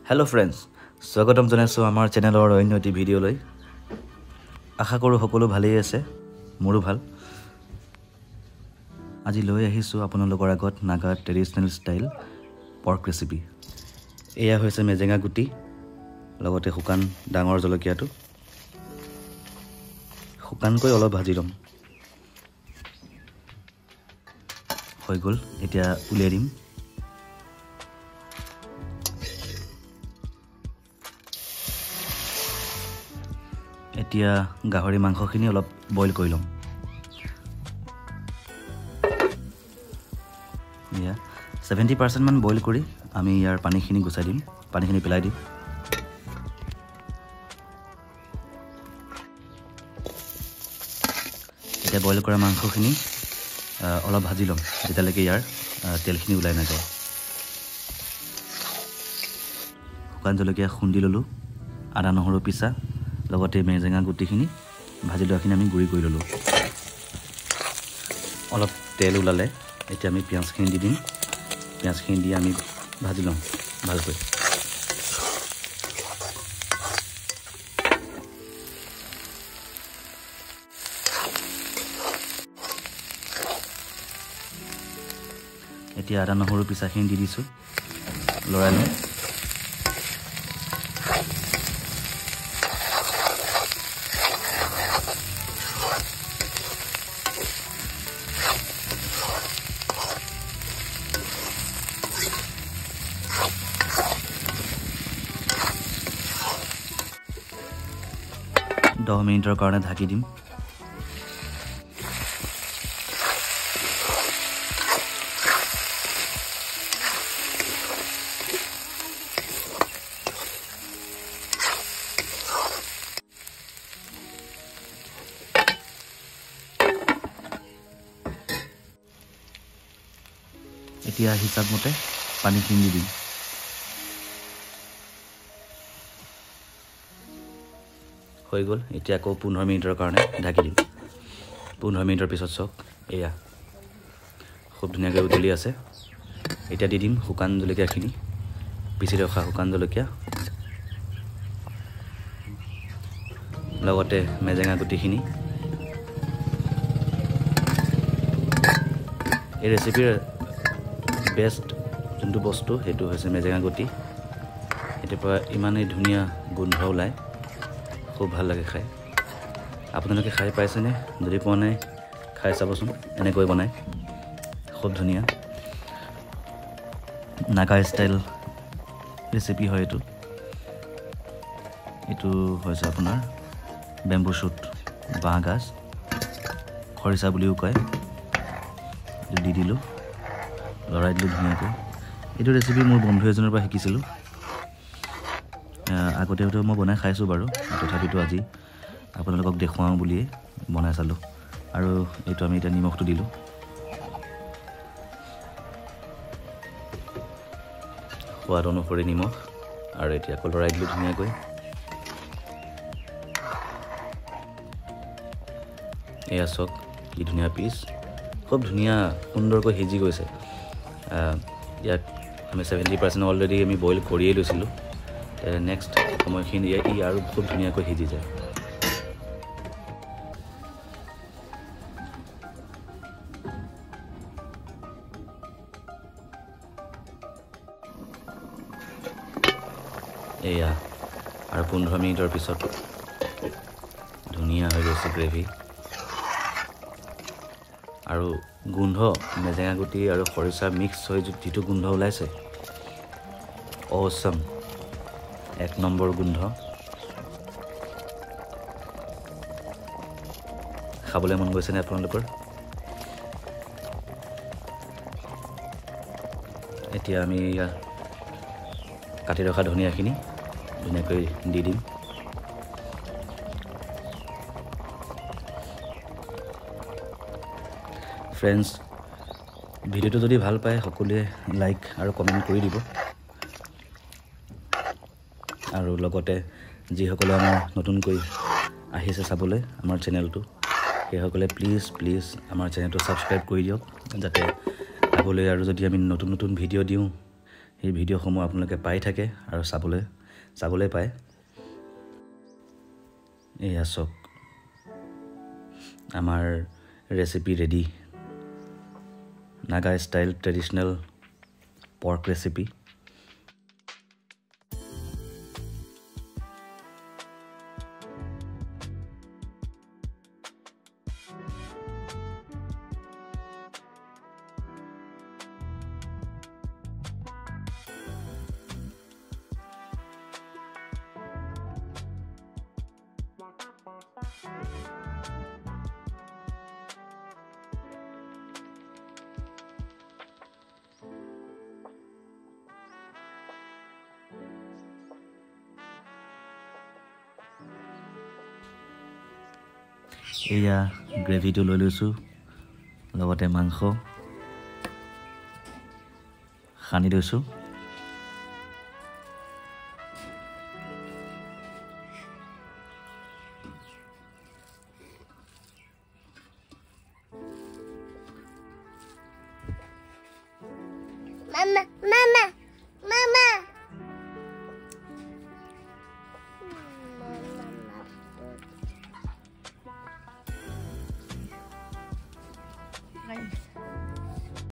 Hello friends स्वागतम जनाइছো আমাৰ চেনেলৰ অন্য এটি ভিডিঅ'লৈ আশা কৰো সকলো ভালেই আছে মোৰো ভাল আজি লৈ আহিছো আপোনালোকৰ আগত Naga traditional style pork recipe এয়া হৈছে মেজেঙা গুটি লগতে শুকান ডাঙৰ জলকীয়াটো শুকানকৈ অলপ ভাজি লম হৈ গল এতিয়া উলিয়াই দিম এতিয়া গাহৰি মাংসখিনি অলপ বইল কৰি লম ইয়া 70% মান বইল কৰি আমি ইয়াৰ পানীখিনি গুছাই দিম পানীখিনি পেলাই দিম এতিয়া বইল কৰা মাংসখিনি অলপ ভাজি লম যেতিয়ালৈকে ইয়াৰ তেলখিনি ওলাই নাযায় শুকান জলকীয়া খুন্দি ললো আদা নহৰু পিছা লগতে মেজেঙা গুটিখিনি ভাজি লোৱাখিনি আমি গুৰি কৰি ললো অলপ তেল ওলালে এতিয়া আমি পিয়াজখিনি দি দিম পিয়াজখিনি দি আমি ভাজি লম ভালকৈ এতিয়া আদা নহৰু পিছাখিনি দি দিছো লৰাই লম 10 মিনিটৰ কাৰণে ঢাকি দিম এতিয়া হিচাপ মতে পানীখিনি দি দিম হৈ গল এতিয়া আকৌ 15 মিনিটৰ কাৰণে ঢাকি দিম 15 মিনিটৰ পিছত চক এয়া খুব ধুনীয়াকৈ উতলি আছে এতিয়া দি দিম শুকান জলকীয়াখিনি পিছি ৰখা শুকান জলকীয়া লগতে মেজেঙা গুটিখিনি এই ৰেচিপিৰ বেষ্ট যোনটো বস্তু সেইটো হৈছে মেজেঙা গুটি এটাৰ পৰা ইমানেই ধুনীয়া গোন্ধ ওলায় খুব ভাল লাগে খাই আপোনালোকে খাই পাইছেনে যদি পোৱা নাই খাই চাবচোন এনেকৈ বনায় খুব ধুনীয়া নাগা ষ্টাইল ৰেচিপি হয় এইটো হৈছে আপোনাৰ বেম্বু শ্বুট বাঁহ গাজ খৰিচা বুলিও কয় দি দিলোঁ লৰাই দিলোঁ ধুনীয়াকৈ এইটো ৰেচিপি মোৰ বন্ধু এজনৰ পৰা শিকিছিলোঁ আগতেতো মই বনাই খাইছোঁ বাৰু তথাপিতো আজি আপোনালোকক দেখুৱাওঁ বুলিয়ে বনাই চালোঁ আৰু এইটো আমি এতিয়া নিমখটো দিলোঁ সোৱাদ অনুসৰি নিমখ আৰু এতিয়া আকৌ লৰাই দিলোঁ ধুনীয়াকৈ এয়া চাওক কি ধুনীয়া পিচ খুব ধুনীয়া সুন্দৰকৈ সিজি গৈছে ইয়াত আমি 70% অলৰেডি আমি বইল কৰিয়ে লৈছিলোঁ নেক্সট সময়খিনি ই আৰু খুব ধুনীয়াকৈ সিজি যায় এয়া আৰু 15 মিনিটৰ পিছত ধুনীয়া হৈ গৈছে গ্ৰেভি আৰু গোন্ধ মেজেঙা গুটি আৰু খৰিচা মিক্স হৈ যিটো গোন্ধ ওলাইছে অসম এক নম্বৰ গোন্ধ খাবলৈ মন গৈছে নে আপোনালোকৰ এতিয়া আমি কাটি ৰখা ধনিয়াখিনি ধুনীয়াকৈ দি দিম ফ্ৰেণ্ডছ ভিডিঅ'টো যদি ভাল পায় সকলোৱে লাইক আৰু কমেণ্ট কৰি দিব আৰু লগতে যিসকলে আমাৰ নতুনকৈ আহিছে চাবলৈ আমাৰ চেনেলটো সেইসকলে প্লিজ আমাৰ চেনেলটো ছাবস্ক্ৰাইব কৰি দিয়ক যাতে আগলৈ আৰু যদি আমি নতুন ভিডিঅ' দিওঁ সেই ভিডিঅ'সমূহ আপোনালোকে পাই থাকে আৰু চাবলৈ পায়। এয়া চাওক আমাৰ recipe ready. Naga style traditional pork recipe. এয়া গ্ৰেভিটো লৈ লৈছোঁ, লগতে মাংস সানি লৈছোঁ। Mama, mama, mama.